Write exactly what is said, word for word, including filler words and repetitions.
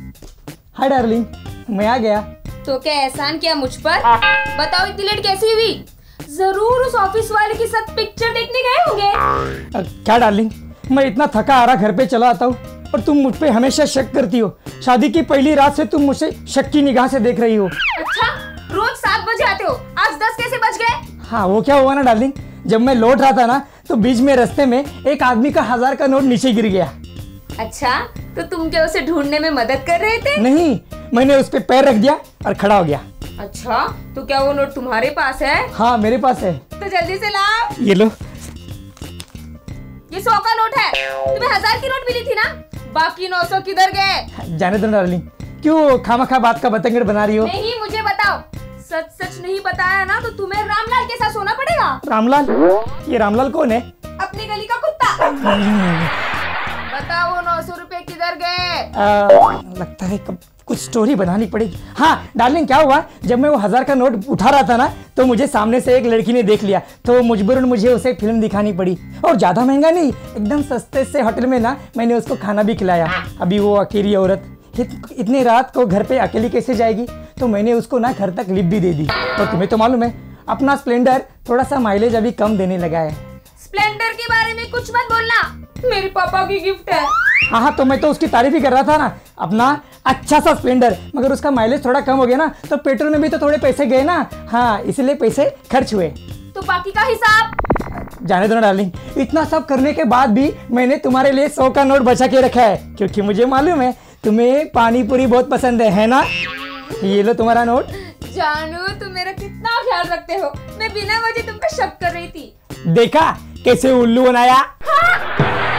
Hi darling, मैं आ गया। तो क्या एहसान किया मुझ पर? बताओ इतनी लेट कैसी हुई? जरूर उस ऑफिस वाले के साथ पिक्चर देखने गए होंगे। क्या डार्लिंग, मैं इतना थका आ रहा घर पे चला आता हूँ और तुम मुझ पे हमेशा शक करती हो। शादी की पहली रात से तुम मुझे शक की निगाह से देख रही हो। अच्छा, रोज सात बजे आते हो, आज दस कैसे बज गए? हाँ, वो क्या हुआ ना डार्लिंग, जब मैं लौट रहा था ना तो बीच में रास्ते में एक आदमी का हजार का नोट नीचे गिर गया। अच्छा, तो तुम क्या उसे ढूंढने में मदद कर रहे थे? नहीं, मैंने उस पे पैर रख दिया और खड़ा हो गया। अच्छा, तो क्या वो नोट तुम्हारे पास है? हाँ, मेरे पास है। तो जल्दी से लाओ। ये लो। ये सौ का नोट है। तुम्हें हजार की नोट मिली थी ना, बाकी नौ सौ किधर गए? जाने दो डार्लिंग, क्यों खामखा बात का बतंगड़ बना रही हो? नहीं, मुझे बताओ। सच सच नहीं बताया ना तो तुम्हें रामलाल के साथ सोना पड़ेगा। रामलाल? ये रामलाल कौन है? अपनी गली का कुत्ता। बताओ वो नौ सौ रुपए किधर गए? लगता है कब कुछ स्टोरी बनानी पड़ेगी। हाँ डार्लिंग, क्या हुआ, जब मैं वो हजार का नोट उठा रहा था ना तो मुझे सामने से एक लड़की ने देख लिया, तो मजबूरन मुझे उसे फिल्म दिखानी पड़ी। और ज्यादा महंगा नहीं, एकदम सस्ते से होटल में ना मैंने उसको खाना भी खिलाया। अभी वो अकेली औरत इत, इतनी रात को घर पे अकेली कैसे जाएगी, तो मैंने उसको ना घर तक लिफ्ट भी दे दी। और तुम्हें तो मालूम है अपना स्प्लेंडर थोड़ा सा माइलेज अभी कम देने लगा है। स्प्लेंडर के बारे में कुछ मत बोलना, मेरे पापा की गिफ्ट है। हाँ हाँ, तो मैं तो उसकी तारीफ ही कर रहा था ना, अपना अच्छा सा स्प्लेंडर। मगर उसका माइलेज थोड़ा कम हो गया ना, तो पेट्रोल में भी तो थोड़े पैसे गए ना। हाँ, इसलिए पैसे खर्च हुए। तो बाकी का हिसाब? जाने दो ना डार्लिंग, इतना सब करने के बाद भी मैंने तुम्हारे लिए सौ का नोट बचा के रखा है, क्योंकि मुझे मालूम है तुम्हें पानी पूरी बहुत पसंद है, है ना? ये लो तुम्हारा नोट। जानू, तुम मेरा कितना ख्याल रखते हो। मैं बिना वजह तुम पे शक कर रही थी। देखा कैसे उल्लू बनाया? हाँ।